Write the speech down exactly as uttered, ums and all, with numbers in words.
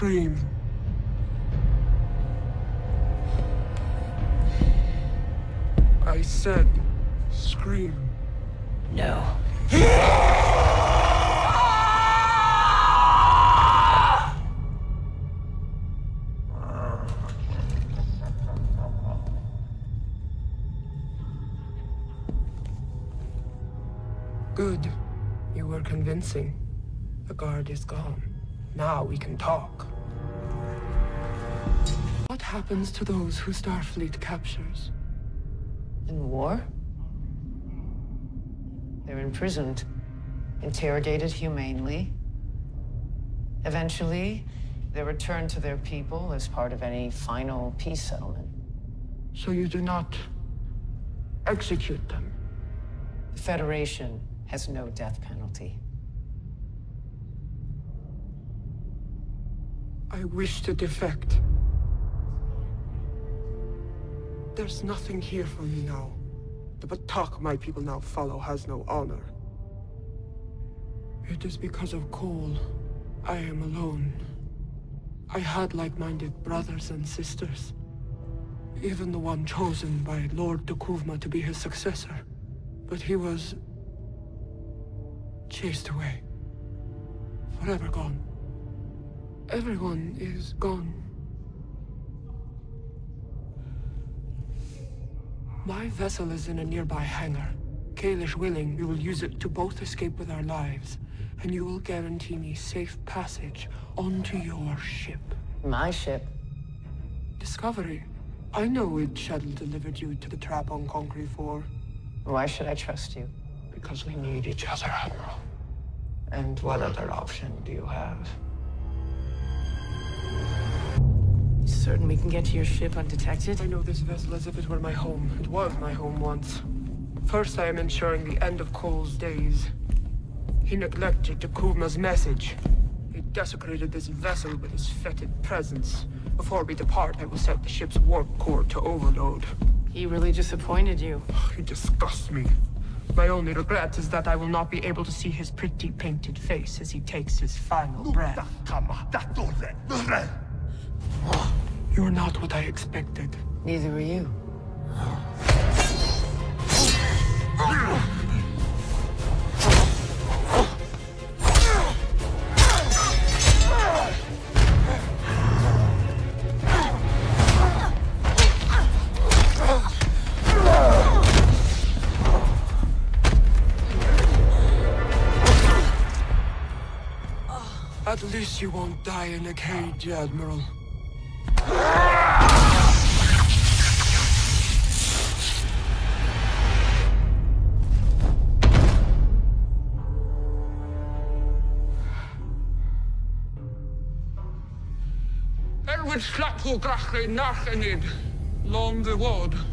scream. I said, scream. No. Good. You were convincing. The guard is gone. Now we can talk. What happens to those who Starfleet captures? In war? They're imprisoned, interrogated humanely. Eventually, they're returned to their people as part of any final peace settlement. So you do not execute them? The Federation has no death penalty. I wish to defect. There's nothing here for me now. The Batak my people now follow has no honor. It is because of Cole I am alone. I had like-minded brothers and sisters. Even the one chosen by Lord D'Kuvma to be his successor. But he was chased away. Forever gone. Everyone is gone. My vessel is in a nearby hangar. Kalish willing, we will use it to both escape with our lives, and you will guarantee me safe passage onto your ship. My ship? Discovery. I know it shuttle delivered you to the trap on Concrete four. Why should I trust you? Because we need each other, Admiral. And what other option do you have? You certain we can get to your ship undetected? I know this vessel as if it were my home. It was my home once. First, I am ensuring the end of Cole's days. He neglected D'Kuvma's message. He desecrated this vessel with his fetid presence. Before we depart, I will set the ship's warp core to overload. He really disappointed you. He disgusts me. My only regret is that I will not be able to see his pretty painted face as he takes his final breath. You're not what I expected. Neither were you. At least you won't die in a cage, Admiral. Elwyd slap o grachau nach enid. Long the ward.